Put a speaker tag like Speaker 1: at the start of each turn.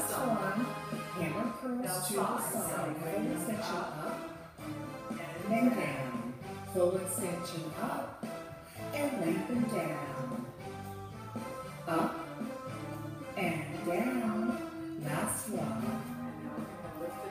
Speaker 1: last one, hammer curls to the side, full extension up and down, full extension up and lengthen down.